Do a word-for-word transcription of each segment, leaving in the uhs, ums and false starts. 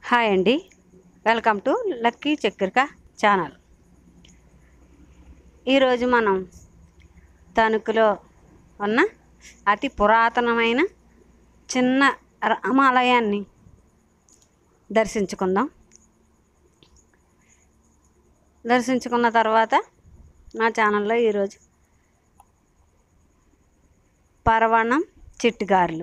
Hi అండి, welcome to Lucky Chakrika channel. ఈరోజు మనం తణుకులో ఉన్న అతి పురాతనమైన చిన్న రామాలయాన్ని దర్శించుకుందాం. దర్శించుకున్న తర్వాత నా ఛానల్లో ఈరోజు పరవణం చిట్టుగారెలు.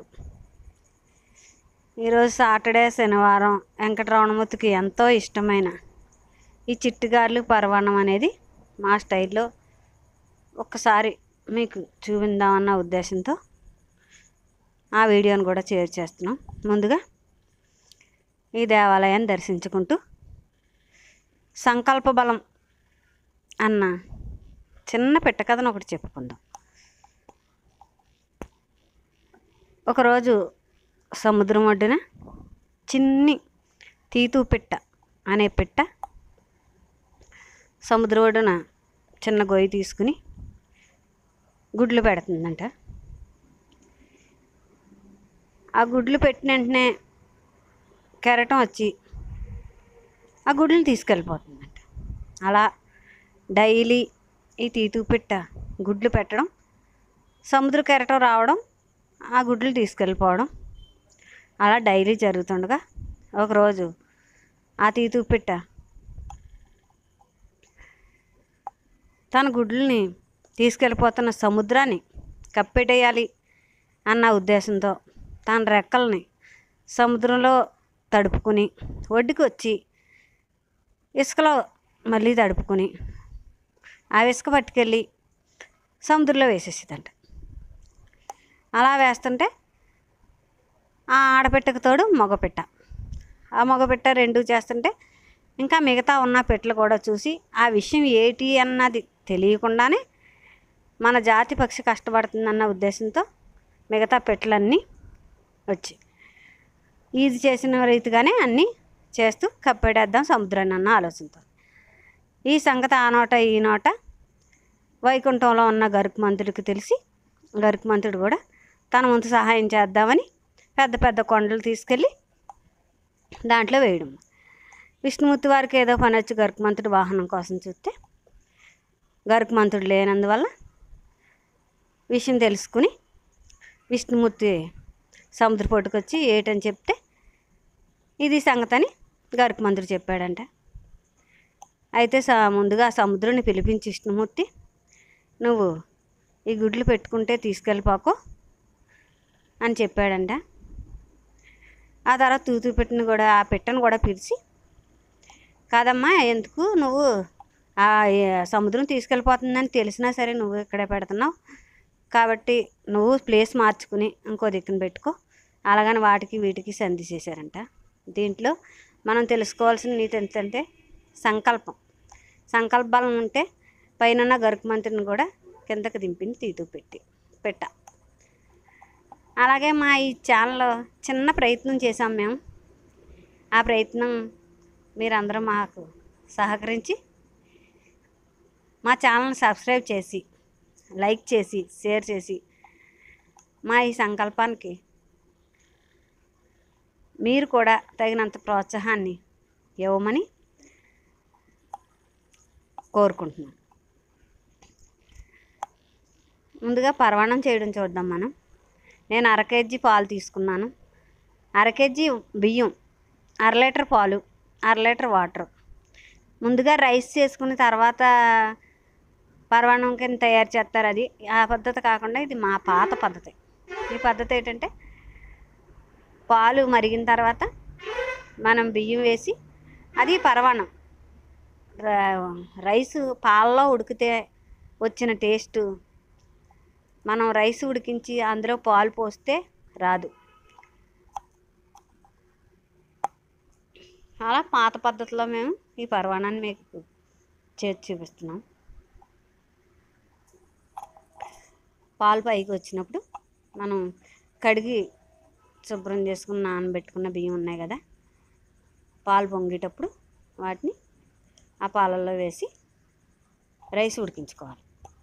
ఈరోజు సాటర్డే, శనివారం వెంకటరమణమూర్తికి ఎంతో ఇష్టమైన ఈ చిట్టుగారెలు పరవణం అనేది మా స్టైల్లో ఒక్కసారి మీకు చూపిందామన్న ఉద్దేశంతో ఆ వీడియోని కూడా షేర్ చేస్తున్నాం. ముందుగా ఈ దేవాలయాన్ని దర్శించుకుంటూ సంకల్ప బలం అన్న చిన్న పెట్ట కథను ఒకటి చెప్పుకుందాం. ఒకరోజు సముద్రం ఒడ్డున చిన్ని తీతూ పిట్ట అనే పిట్ట సముద్రం ఒడ్డున చిన్న గొయ్యి తీసుకుని గుడ్లు పెడుతుందంట. ఆ గుడ్లు పెట్టిన వెంటనే కెరటం వచ్చి ఆ గుడ్లను తీసుకెళ్ళిపోతుందంట. అలా డైలీ ఈ తీతూ పిట్ట గుడ్లు పెట్టడం, సముద్ర కెరటం రావడం, ఆ గుడ్లు తీసుకెళ్ళిపోవడం అలా డైలీ జరుగుతుండగా ఒకరోజు ఆ తీతూ పిట్ట తన గుడ్లని తీసుకెళ్ళిపోతున్న సముద్రాన్ని కప్పెట్టేయాలి అన్న ఉద్దేశంతో తన రెక్కల్ని సముద్రంలో తడుపుకుని ఒడ్డుకు వచ్చి ఇసుకలో మళ్ళీ తడుపుకుని ఆ ఇసుక పట్టుకెళ్ళి సముద్రంలో వేసేసేదంట. అలా వేస్తుంటే ఆ ఆడపిట్టకు తోడు మగపిట్ట, ఆ మగపిట్ట రెండు చేస్తుంటే ఇంకా మిగతా ఉన్న పెట్టలు కూడా చూసి ఆ విషయం ఏటి అన్నది తెలియకుండానే మన జాతి పక్షి కష్టపడుతుందన్న ఉద్దేశంతో మిగతా పెట్టలన్నీ వచ్చి ఈజీ చేసిన రీతిగానే అన్నీ చేస్తూ కప్పెడేద్దాం సముద్రాన్ని అన్న ఆలోచనతో ఈ సంగతి ఆ నోట ఈ నోట వైకుంఠంలో ఉన్న గరుత్మంతుడికి తెలిసి గరుత్మంతుడు కూడా తన వంతు సహాయం చేద్దామని పెద్ద పెద్ద కొండలు తీసుకెళ్ళి దాంట్లో వేయడం. విష్ణుమూర్తి వారికి ఏదో పని వచ్చి గరుత్మంతుడి వాహనం కోసం చూస్తే గరుత్మంతుడు లేనందువల్ల విషయం తెలుసుకుని విష్ణుమూర్తి సముద్ర పొట్టుకొచ్చి ఏటని చెప్తే ఇది సంగతని గరుత్మంతుడు చెప్పాడంట. అయితే స ముందుగా సముద్రుని పిలిపించి విష్ణుమూర్తి, నువ్వు ఈ గుడ్లు పెట్టుకుంటే తీసుకెళ్ళిపోకు అని చెప్పాడంట. ఆ తర్వాత తూతూ పెట్టిన కూడా ఆ పెట్టను కూడా పిలిచి, కాదమ్మా, ఎందుకు నువ్వు ఆ సముద్రం తీసుకెళ్ళిపోతుందని తెలిసినా సరే నువ్వు ఇక్కడే పెడుతున్నావు కాబట్టి నువ్వు ప్లేస్ మార్చుకుని ఇంకో దిక్కున పెట్టుకో, అలాగని వాటికి వీటికి సంధి చేశారంట. దీంట్లో మనం తెలుసుకోవాల్సిన నీతి ఏంటంటే సంకల్పం. సంకల్ప బలం ఉంటే పైన గరుత్మంతుడిని కూడా కిందకి దింపింది తీతూ పెట్టి పెట్ట. అలాగే మా ఈ ఛానల్లో చిన్న ప్రయత్నం చేసాం మేము. ఆ ప్రయత్నం మీరందరూ మాకు సహకరించి మా ఛానల్ని సబ్స్క్రైబ్ చేసి లైక్ చేసి షేర్ చేసి మా ఈ సంకల్పానికి మీరు కూడా తగినంత ప్రోత్సాహాన్ని ఇవ్వమని కోరుకుంటున్నాను. ముందుగా పరవాణం చేయడం చూద్దాం మనం. నేను అర కేజీ పాలు తీసుకున్నాను, అర కేజీ బియ్యం, అర లీటర్ పాలు, అర లీటర్ వాటర్. ముందుగా రైస్ చేసుకున్న తర్వాత పరవాణం కింద తయారు చేస్తారు. అది ఆ పద్ధతి కాకుండా ఇది మా పాత పద్ధతి. ఈ పద్ధతి ఏంటంటే పాలు మరిగిన తర్వాత మనం బియ్యం వేసి అది పరవాణం. రైసు పాలలో ఉడికితే వచ్చిన టేస్టు మనం రైస్ ఉడికించి అందులో పాలు పోస్తే రాదు. అలా పాత పద్ధతిలో మేము ఈ పరవాణాన్ని మీకు చేసి చూపిస్తున్నాం. పాలు పైకి వచ్చినప్పుడు మనం కడిగి శుభ్రం చేసుకుని నానబెట్టుకున్న బియ్యం ఉన్నాయి కదా, పాలు పొంగేటప్పుడు వాటిని ఆ పాలల్లో వేసి రైస్ ఉడికించుకోవాలి.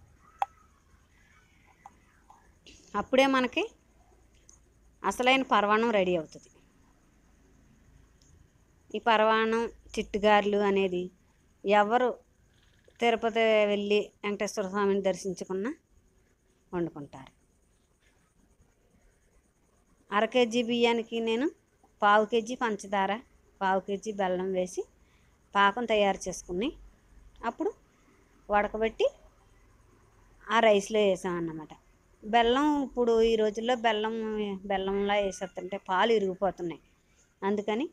అప్పుడే మనకి అసలైన పరవాణం రెడీ అవుతుంది. ఈ పరవాన్నం చిట్టుగారెలు అనేది ఎవరు తిరుపతి వెళ్ళి వెంకటేశ్వర స్వామిని దర్శించుకున్న వండుకుంటారు. అర కేజీ బియ్యానికి నేను పావు కేజీ పంచదార, పావు కేజీ బెల్లం వేసి పాకం తయారు చేసుకుని అప్పుడు ఉడకబెట్టి ఆ రైస్లో వేసామన్నమాట. బెల్లం ఇప్పుడు ఈ రోజుల్లో బెల్లం బెల్లంలా వేసేస్తుంటే పాలు ఇరిగిపోతున్నాయి. అందుకని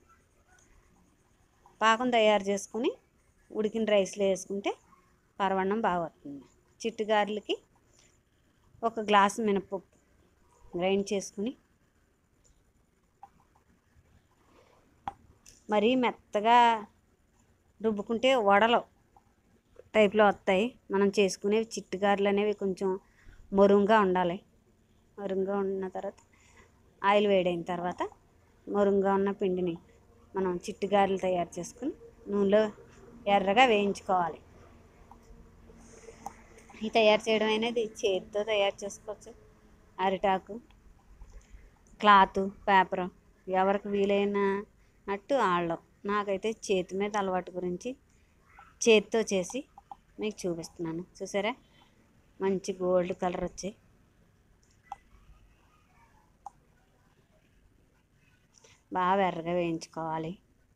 పాకం తయారు చేసుకుని ఉడికిన రైస్లో వేసుకుంటే పరవాన్నం బాగా వస్తుంది. చిట్టుగారెలకి ఒక గ్లాసు మినపప్పు గ్రైండ్ చేసుకుని మరీ మెత్తగా రుబ్బుకుంటే వడలు టైప్లో వస్తాయి. మనం చేసుకునేవి చిట్టుగారెలు అనేవి కొంచెం మొరుంగా ఉండాలి. మొరుంగా ఉన్న తర్వాత ఆయిల్ వేడైన తర్వాత మొరుంగా ఉన్న పిండిని మనం చిట్టుగారెలు తయారు చేసుకుని నూనెలో ఎర్రగా వేయించుకోవాలి. ఈ తయారు చేయడం అనేది చేతితో తయారు చేసుకోవచ్చు. అరిటాకు, క్లాత్, పేపరు ఎవరికి వీలైనట్టు వాళ్ళు. నాకైతే చేతి మీద అలవాటు గురించి చేతితో చేసి మీకు చూపిస్తున్నాను. చూసారా, మంచి గోల్డ్ కలర్ వచ్చాయి. బాగా ఎర్రగా వేయించుకోవాలి.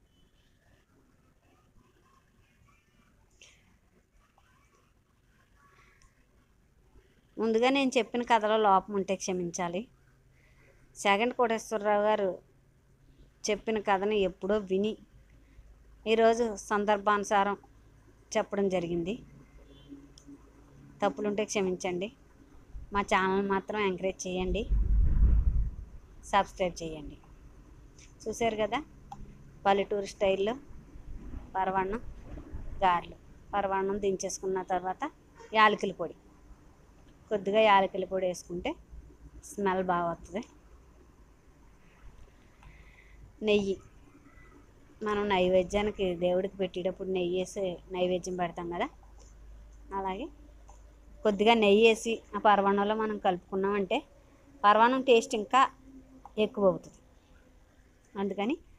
ముందుగా నేను చెప్పిన కథలో లోపం ఉంటే క్షమించాలి. సెకండ్ కోటేశ్వరరావు గారు చెప్పిన కథని ఎప్పుడో విని ఈరోజు సందర్భానుసారం చెప్పడం జరిగింది. తప్పులుంటే క్షమించండి. మా ఛానల్ మాత్రం ఎంకరేజ్ చేయండి, సబ్స్క్రైబ్ చేయండి. చూశారు కదా, పల్లెటూరు స్టైల్లో పరవాన్నం గారెలు. పరవాన్నం దించేసుకున్న తర్వాత యాలకుల పొడి, కొద్దిగా యాలకుల పొడి వేసుకుంటే స్మెల్ బాగా వస్తుంది. నెయ్యి, మనం నైవేద్యానికి దేవుడికి పెట్టేటప్పుడు నెయ్యి వేసి నైవేద్యం పెడతాం కదా, అలాగే కొద్దిగా నెయ్యి వేసి ఆ పరవాన్నంలో మనం కలుపుకున్నామంటే పరవాన్నం టేస్ట్ ఇంకా ఎక్కువ అవుతుంది. అందుకని